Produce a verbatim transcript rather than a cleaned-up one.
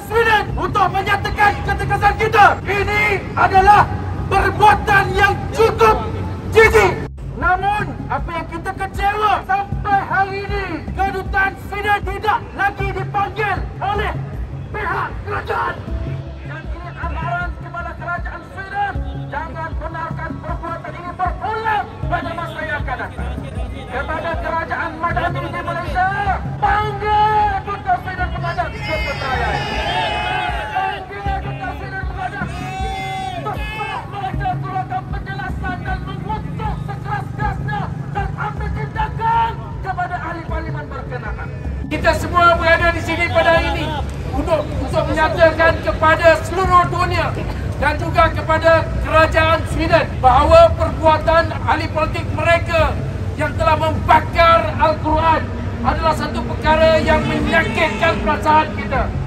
Sweden untuk menyatakan ketegasan kita. Ini adalah perbuatan yang cukup jijik. Namun, apa yang kita kecewa sampai hari ini, kedutaan Sweden tidak lagi dipanggil oleh pihak kerajaan. Dan ini amaran kepada kerajaan Sweden, jangan benarkan perbuatan ini berulang pada masa yang akan datang. Kepada kerajaan Madani di Malaysia, panggil duta Sweden menghadap ke Petrajaya. Panggil duta Sweden menghadap. Terserah mereka turunkan penjelasan dan mengutuk sekeras-kerasnya dan ambil tindakan kepada ahli parlimen berkenaan. Kita semua berada di sini pada hari ini untuk untuk menyatakan kepada seluruh dunia dan juga kepada kerajaan Sweden bahawa perbuatan ahli politik mereka yang telah membakar Al-Quran adalah satu perkara yang menyakitkan perasaan kita.